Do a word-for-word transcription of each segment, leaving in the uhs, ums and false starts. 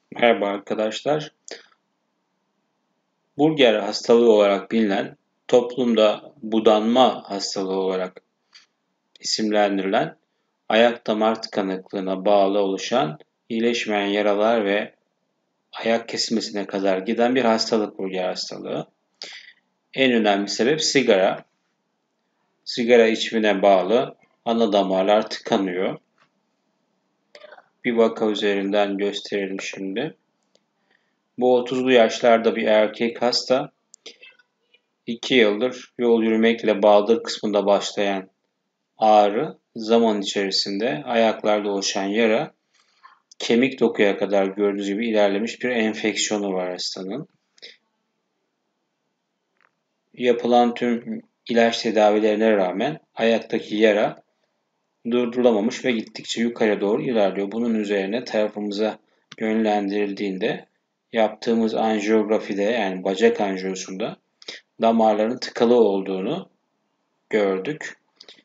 Merhaba arkadaşlar. Burger hastalığı olarak bilinen, toplumda budanma hastalığı olarak isimlendirilen, ayak damar tıkanıklığına bağlı oluşan iyileşmeyen yaralar ve ayak kesilmesine kadar giden bir hastalık burger hastalığı. En önemli sebep sigara. Sigara içimine bağlı ana damarlar tıkanıyor. Bir vaka üzerinden gösterelim şimdi. Bu otuzlu yaşlarda bir erkek hasta. iki yıldır yol yürümekle bağdır kısmında başlayan ağrı zaman içerisinde ayaklarda oluşan yara kemik dokuya kadar gördüğünüz gibi ilerlemiş bir enfeksiyonu var hastanın. Yapılan tüm ilaç tedavilerine rağmen ayaktaki yara durdurulamamış ve gittikçe yukarı doğru ilerliyor. Bunun üzerine tarafımıza yönlendirildiğinde yaptığımız anjiyografide yani bacak anjiyosunda damarların tıkalı olduğunu gördük.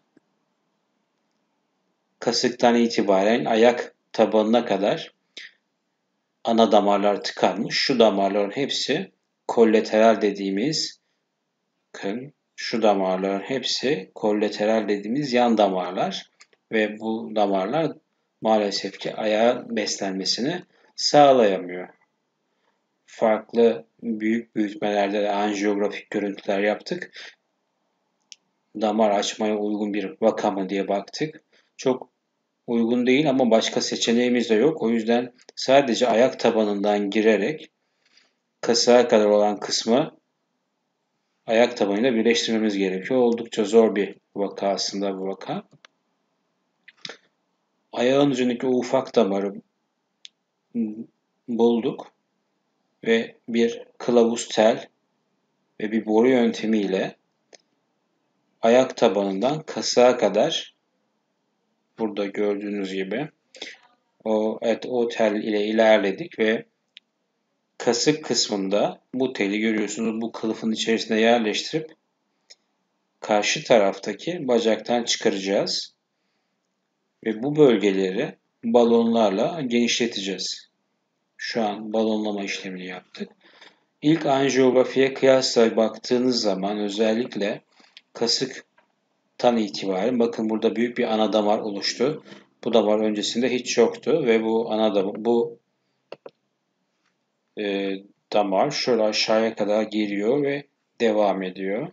Kasıktan itibaren ayak tabanına kadar ana damarlar tıkanmış. Şu damarların hepsi kollateral dediğimiz bakın şu damarların hepsi kollateral dediğimiz yan damarlar ve bu damarlar maalesef ki ayağın beslenmesini sağlayamıyor. Farklı büyük büyütmelerde de anjiyografik görüntüler yaptık. Damar açmaya uygun bir vaka mı diye baktık. Çok uygun değil ama başka seçeneğimiz de yok. O yüzden sadece ayak tabanından girerek kasığa kadar olan kısmı ayak tabanıyla birleştirmemiz gerekiyor. Oldukça zor bir vaka aslında bu vaka. Ayağın üzerindeki o ufak damarı bulduk ve bir kılavuz tel ve bir boru yöntemiyle ayak tabanından kasığa kadar burada gördüğünüz gibi o, evet, o tel ile ilerledik ve kasık kısmında bu teli görüyorsunuz bu kılıfın içerisine yerleştirip karşı taraftaki bacaktan çıkaracağız. Ve bu bölgeleri balonlarla genişleteceğiz. Şu an balonlama işlemini yaptık. İlk anjiyografiye kıyasla baktığınız zaman özellikle kasıktan itibaren bakın burada büyük bir ana damar oluştu. Bu damar öncesinde hiç yoktu ve bu ana damar, bu e, damar şöyle aşağıya kadar geliyor ve devam ediyor.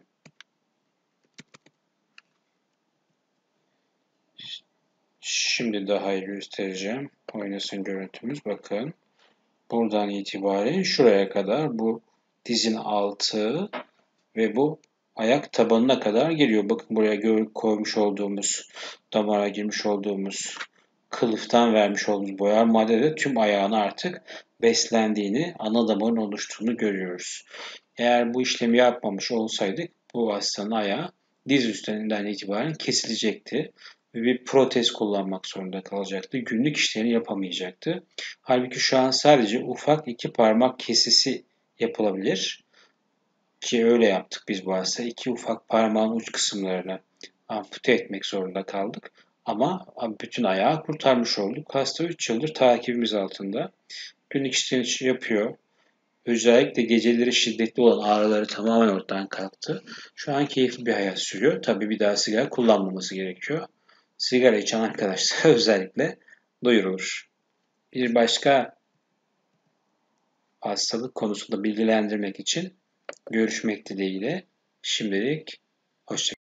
Şimdi daha iyi göstereceğim. Oynasın görüntümüz. Bakın. Buradan itibaren şuraya kadar bu dizin altı ve bu ayak tabanına kadar geliyor. Bakın buraya koymuş olduğumuz, damara girmiş olduğumuz, kılıftan vermiş olduğumuz boyar maddede tüm ayağın artık beslendiğini, ana damarın oluştuğunu görüyoruz. Eğer bu işlemi yapmamış olsaydık bu hastanın ayağı diz üstünden itibaren kesilecekti ve bir protez kullanmak zorunda kalacaktı. Günlük işlerini yapamayacaktı. Halbuki şu an sadece ufak iki parmak kesisi yapılabilir. Ki öyle yaptık biz bu hasta. İki ufak parmağın uç kısımlarını ampute etmek zorunda kaldık. Ama bütün ayağı kurtarmış olduk. Hasta üç yıldır takibimiz altında. Günlük işlerini yapıyor. Özellikle geceleri şiddetli olan ağrıları tamamen ortadan kalktı. Şu an keyifli bir hayat sürüyor. Tabii bir daha sigara kullanmaması gerekiyor. Sigara içen arkadaşlar özellikle duyurulur. Bir başka hastalık konusunda bilgilendirmek için görüşmek dileğiyle. Şimdilik hoşça kalın.